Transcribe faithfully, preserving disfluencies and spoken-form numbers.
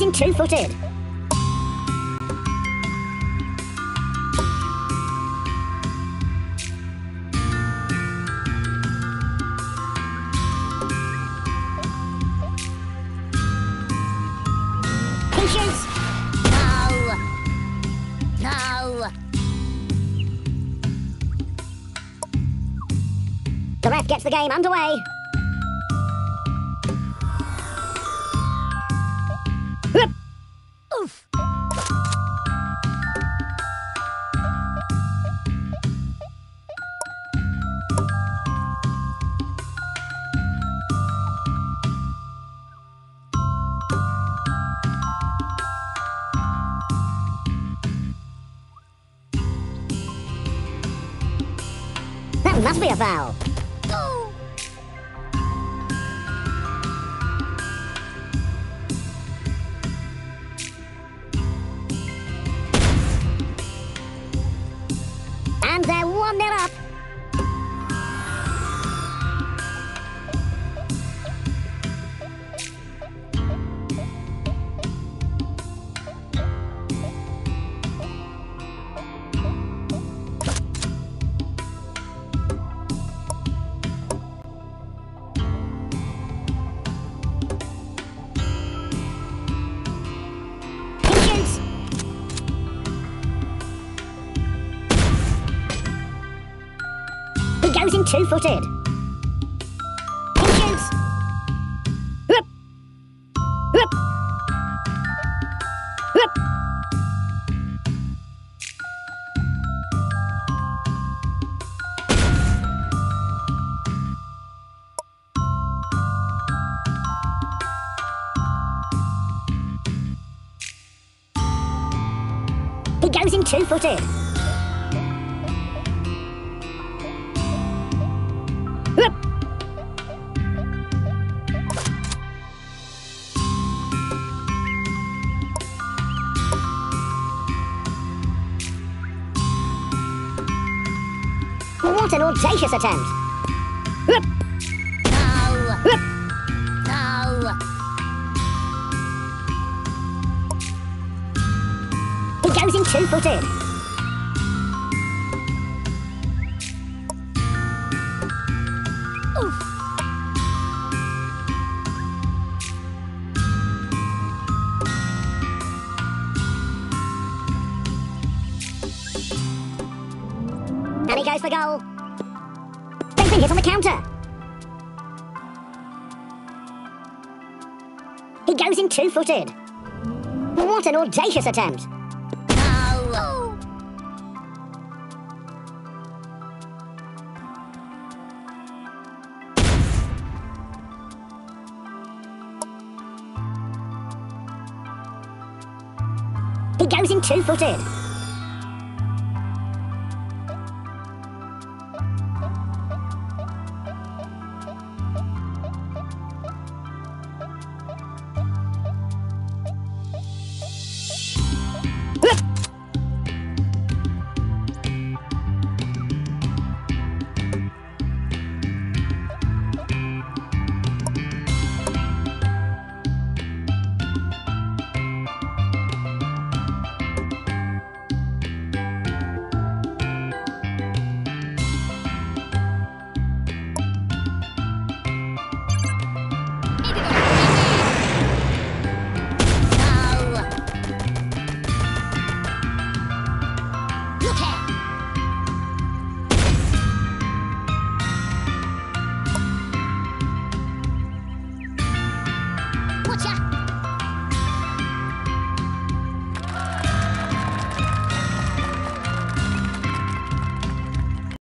in two-footed. He shoots. No. No. The ref gets the game underway. Oof. That must be a foul. And they're one nil up. He goes in two-footed. He shoots. Whoop. Whoop. Whoop. He goes in two-footed. What an audacious attempt! Whoop. No! Whoop. No! He goes in two-footed. Oof. And he goes for goal. They've been hit on the counter. He goes in two-footed. What an audacious attempt. No. He goes in two-footed.